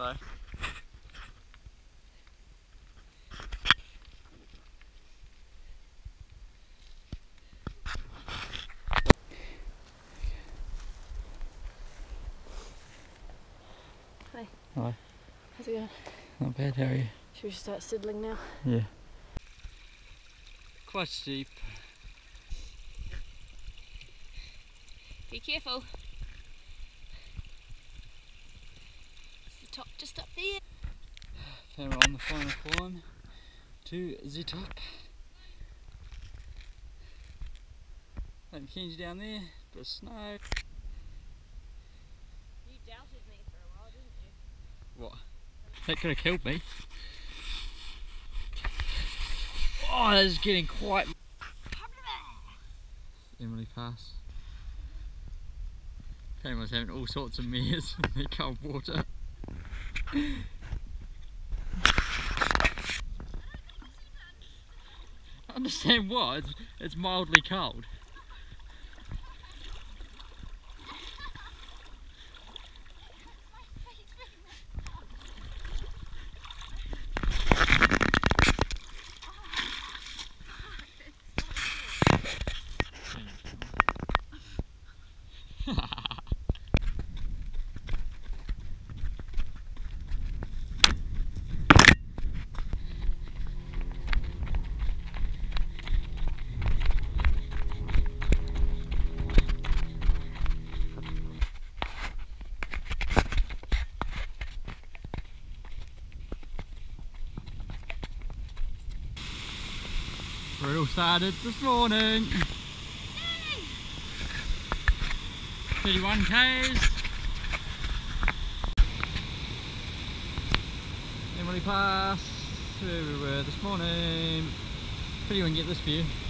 Hello. Hi. Hi. How's it going? Not bad, how are you? Should we start sidling now? Yeah. Quite steep. Be careful. It's the top just up there. Then we're on the final climb to the top. Like Kenji down there, bit of snow. You doubted me for a while, didn't you? What? That could have killed me. Oh, this is getting quite... Emily Pass. Everyone's having all sorts of meres in their cold water. I understand what? It's mildly cold. It all started this morning. 31 k's. Emily Pass, where we were this morning. Pretty you can get this view.